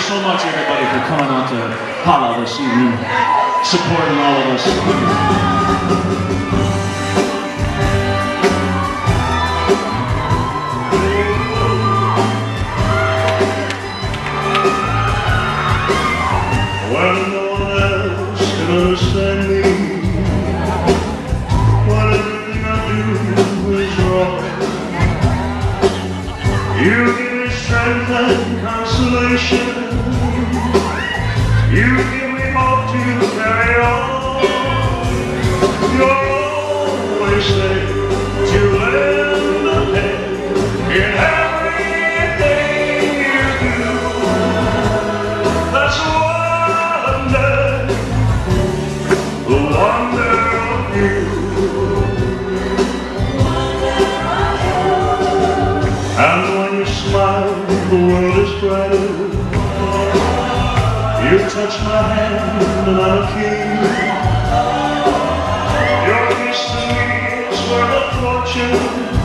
so much, everybody, for coming out to Hala this evening, supporting all of us. When no one else can understand me, when everything I do is wrong, you give me strength and consolation. You give me hope to carry on. You're always there to lend a hand in everything you do. That's the wonder of you. And when you smile, the world is brighter. You touch my hand and I'm a king. Your kiss to me is worth a fortune.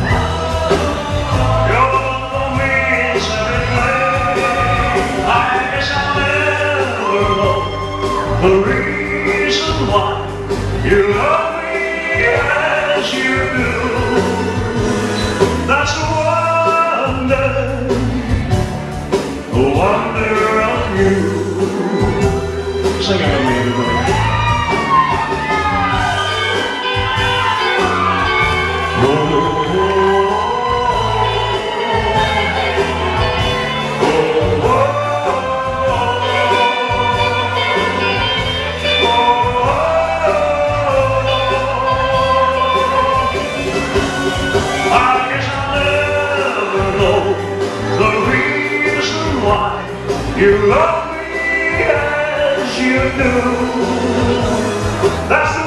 Your love for me is everything. I guess I'll never know the reason why you love me as you do. That's the wonder of you. Sing it with me, everybody. You love me as you do. That's